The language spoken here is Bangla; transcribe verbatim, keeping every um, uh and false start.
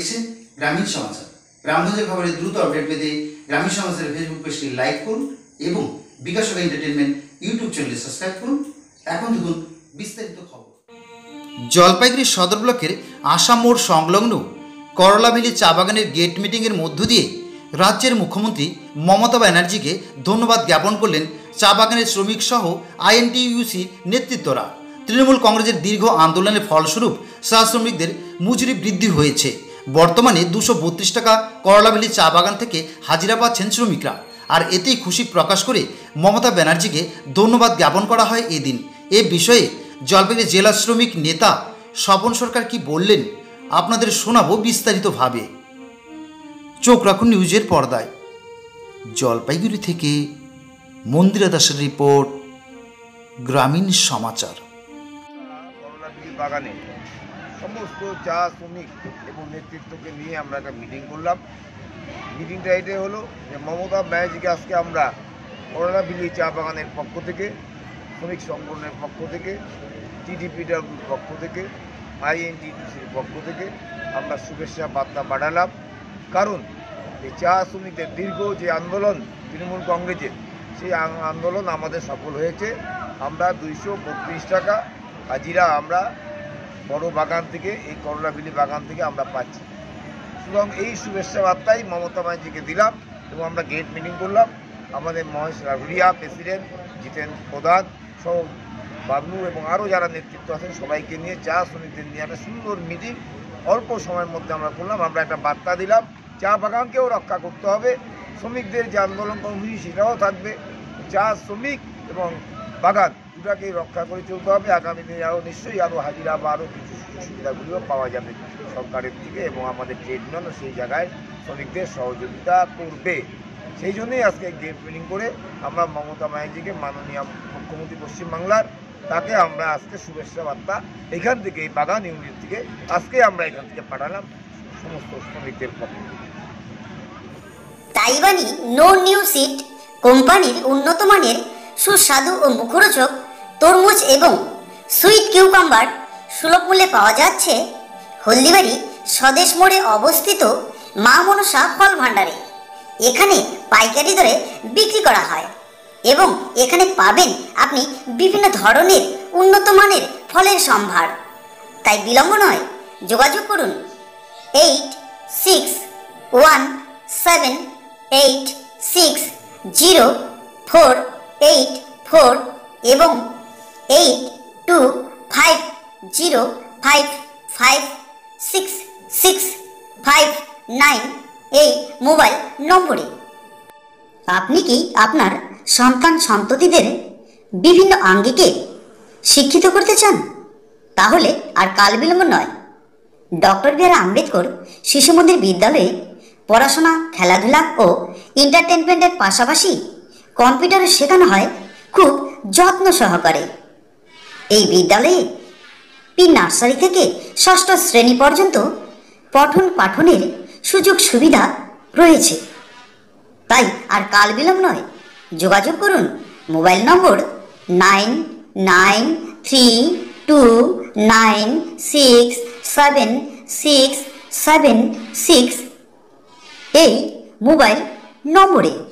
দেখছেন গ্রামীণ সমাচার। গ্রামগঞ্জের খবরের দ্রুত আপডেট পেতে গ্রামীণ সমাচারের ফেসবুক পেজটি লাইক করুন এবং বিকাশ এন্টারটেনমেন্ট ইউটিউব চ্যানেলটি সাবস্ক্রাইব করুন। এখন দেখুন বিস্তারিত খবর। জলপাইগুড়ি সদর ব্লকের আসাম মোড় সংলগ্ন করলাভ্যালি চা বাগানের গেট মিটিংয়ের মধ্য দিয়ে রাজ্যের মুখ্যমন্ত্রী মমতা ব্যানার্জিকে ধন্যবাদ জ্ঞাপন করলেন চা বাগানের শ্রমিক সহ আইএনটিইউসির নেতৃত্বরা। তৃণমূল কংগ্রেসের দীর্ঘ আন্দোলনের ফলস্বরূপ চা শ্রমিকদের মজুরি বৃদ্ধি হয়েছে। বর্তমানে দুশো বত্রিশ টাকা করলাভ্যালি চা বাগান থেকে হাজিরা পাচ্ছেন শ্রমিকরা। আর এতেই খুশি প্রকাশ করে মমতা ব্যানার্জিকে ধন্যবাদ জ্ঞাপন করা হয় এদিন। এ বিষয়ে জলপাইগুড়ি জেলা শ্রমিক নেতা স্বপন সরকার কি বললেন আপনাদের শোনাবো বিস্তারিতভাবে। চোখ রাখুন নিউজের পর্দায়। জলপাইগুড়ি থেকে মন্দিরা দাসের রিপোর্ট, গ্রামীণ সমাচার। করলাভ্যালি বাগানে সমস্ত চা শ্রমিক এবং নেতৃত্বকে নিয়ে আমরা একটা মিটিং করলাম। মিটিংটা এটাই হলো যে মমতা ব্যানার্জিকে আজকে আমরা করলাভ্যালি চা বাগানের পক্ষ থেকে, শ্রমিক সংগঠনের পক্ষ থেকে, টিডিপিডব্লিউর পক্ষ থেকে, আইএনটিটিউসির পক্ষ থেকে আমরা শুভেচ্ছা বার্তা পাঠালাম। কারণ এই চা শ্রমিকদের দীর্ঘ যে আন্দোলন তৃণমূল কংগ্রেসের, সেই আন্দোলন আমাদের সফল হয়েছে। আমরা দুইশো বত্রিশ টাকা হাজিরা আমরা বড় বাগান থেকে, এই করলাভ্যালি বাগান থেকে আমরা পাচ্ছি। সুতরাং এই শুভেচ্ছা বার্তাই মমতা ব্যানার্জিকে দিলাম এবং আমরা গেট মিটিং করলাম। আমাদের মহেশ রাঘুরিয়া প্রেসিডেন্ট, জিতেন প্রধান সহ বাবলু এবং আরও যারা নেতৃত্ব আছেন সবাইকে নিয়ে চা শ্রমিকদের নিয়ে একটা সুন্দর মিটিং অল্প সময়ের মধ্যে আমরা করলাম। আমরা একটা বার্তা দিলাম, চা বাগানকেও রক্ষা করতে হবে, শ্রমিকদের যে আন্দোলন কর্মসূচি সেটাও থাকবে। চা শ্রমিক এবং বাগান দুটাকেই রক্ষা করে চলতে হবে। আগামী দিনে আরও নিশ্চয়ই আরও হাজিরা বা আরও কিছু সুযোগ সুবিধাগুলিও পাওয়া যাবে সরকারের থেকে এবং আমাদের ট্রেড ইউনিয়নও সেই জায়গায় শ্রমিকদের সহযোগিতা করবে। সেই জন্যই আজকে গেট মিটিং করে আমরা মমতা ব্যানার্জিকে, মাননীয় মুখ্যমন্ত্রী পশ্চিমবাংলার, তাকে আমরা আজকে শুভেচ্ছা বার্তা এখান থেকে, এই বাগান ইউনিট থেকে আজকে আমরা এখান থেকে পাঠালাম সমস্ত শ্রমিকদের পক্ষ থেকে। তাইওয়ানি নো নিউ সিড কোম্পানির উন্নত মানের সুস্বাদু ও মুখরোচক তরমুজ এবং সুইট কিউকাম্বার সুলভ মূল্যে পাওয়া যাচ্ছে হলদিবাড়ি স্বদেশ মোড়ে অবস্থিত মা মনসা ফল ভাণ্ডারে। এখানে পাইকারি দরে বিক্রি করা হয় এবং এখানে পাবেন আপনি বিভিন্ন ধরনের উন্নত মানের ফলের সম্ভার। তাই বিলম্ব নয়, যোগাযোগ করুন eight six one seven eight six zero four eight four এবং eight two five zero five five six six five nine এই মোবাইল নম্বরে। আপনি কি আপনার সন্তান সন্ততিদের বিভিন্ন আঙ্গিকে শিক্ষিত করতে চান? তাহলে আর কাল বিলম্ব নয়, ডক্টর বি আর আম্বেদকর শিশু মন্দির বিদ্যালয়ে পড়াশোনা, খেলাধুলা ও এন্টারটেনমেন্টের পাশাপাশি কম্পিউটারও শেখানো হয় খুব যত্ন সহকারে। এই বিদ্যালয়ে প্রি নার্সারি থেকে ষষ্ঠ শ্রেণী পর্যন্ত পঠন পাঠনের সুযোগ সুবিধা রয়েছে। তাই আর কাল বিলম্ব নয়, যোগাযোগ করুন mobile number nine nine three two nine six seven six seven six এই মোবাইল নম্বরে।